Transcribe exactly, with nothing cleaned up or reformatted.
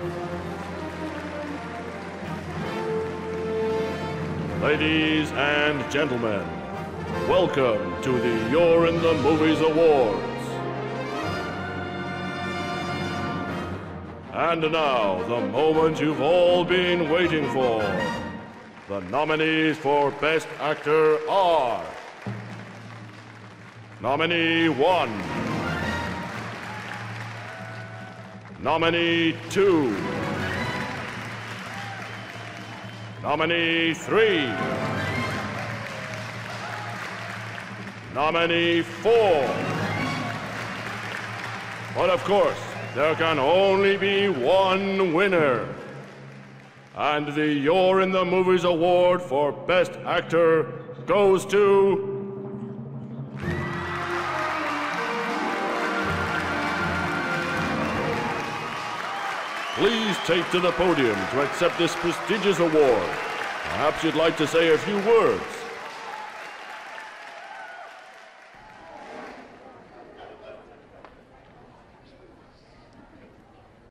Ladies and gentlemen, welcome to the You're in the Movies Awards. And now, the moment you've all been waiting for. The nominees for Best Actor are... Nominee one. Nominee two. Nominee three. Nominee four. But of course, there can only be one winner. And the You're in the Movies Award for Best Actor goes to... Please take to the podium to accept this prestigious award. Perhaps you'd like to say a few words.